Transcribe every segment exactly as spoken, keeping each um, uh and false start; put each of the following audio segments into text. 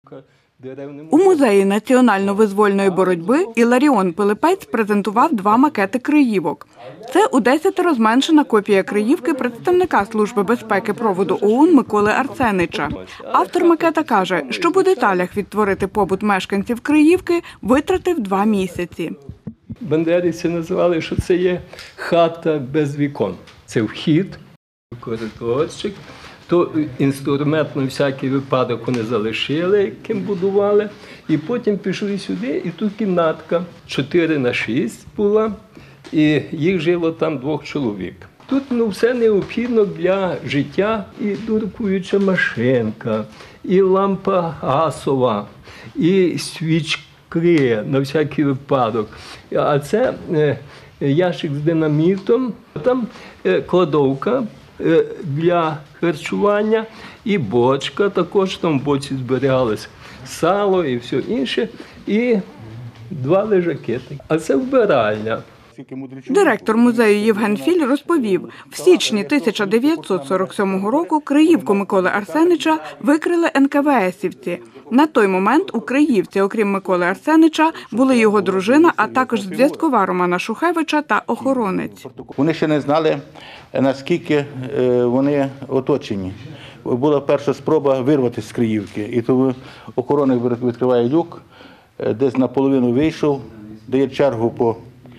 У музеї національно-визвольної боротьби Іларіон Пилипець презентував два макети криївок. Це удесятеро зменшена копія криївки представника Служби безпеки проводу ОУН Миколи Арсенича. Автор макета каже, щоб у деталях відтворити побут мешканців Криївки, витратив два місяці. Бандерівці називали, що це є хата без вікон. Це вхід, коридорчик. То інструмент на всякий випадок вони залишили, яким будували. І потім пішли сюди, і тут кімнатка чотири на шість була, і їх жило там двох чоловік. Тут ну, все необхідно для життя. І дуркуюча машинка, і лампа газова, і свічки на всякий випадок. А це е, ящик з динамітом, там е, кладовка для харчування і бочка, також там в боці зберігалось сало і все інше, і два лежаки. А це вбиральня. Директор музею Євген Філь розповів, в січні тисяча дев'ятсот сорок сьомого року Криївку Миколи Арсенича викрили ен ка ве есівці. На той момент у Криївці, окрім Миколи Арсенича, були його дружина, а також зв'язкова Романа Шухевича та охоронець. Вони ще не знали, наскільки вони оточені. Була перша спроба вирватися з Криївки. І тому охоронець відкриває люк, десь наполовину вийшов, дає чергу по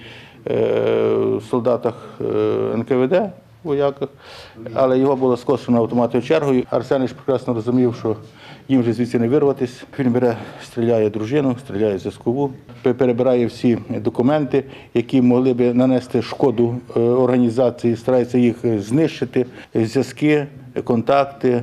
солдатах ен ка ве де, вояках, але його було скошено автоматною чергою. Арсенич прекрасно розумів, що їм вже звідси не вирватися. Він бере, стріляє дружину, стріляє зв'язкову, перебирає всі документи, які могли б нанести шкоду організації, старається їх знищити, зв'язки, контакти,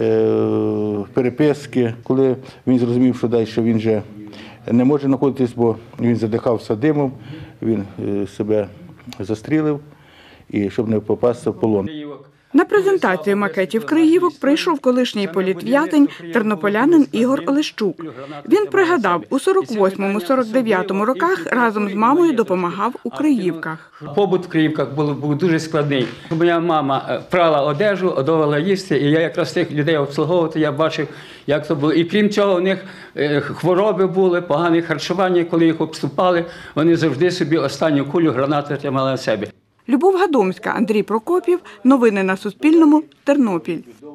переписки. Коли він зрозумів, що далі він вже не може знаходитись, бо він задихався димом, він себе застрілив, і щоб не попасти в полон. На презентацію макетів Криївок прийшов колишній політв'язень, тернополянин Ігор Олещук. Він пригадав, у сорок восьмому - сорок дев'ятому роках разом з мамою допомагав у Криївках. Побут в Криївках був, був дуже складний. Моя мама прала одежу, готувала їсти, і я якраз тих людей обслуговувати, я бачив, як то було. І крім цього, у них хвороби були, погане харчування, коли їх обступали, вони завжди собі останню кулю гранати тримали на себе. Любов Гадомська, Андрій Прокопів. Новини на Суспільному. Тернопіль.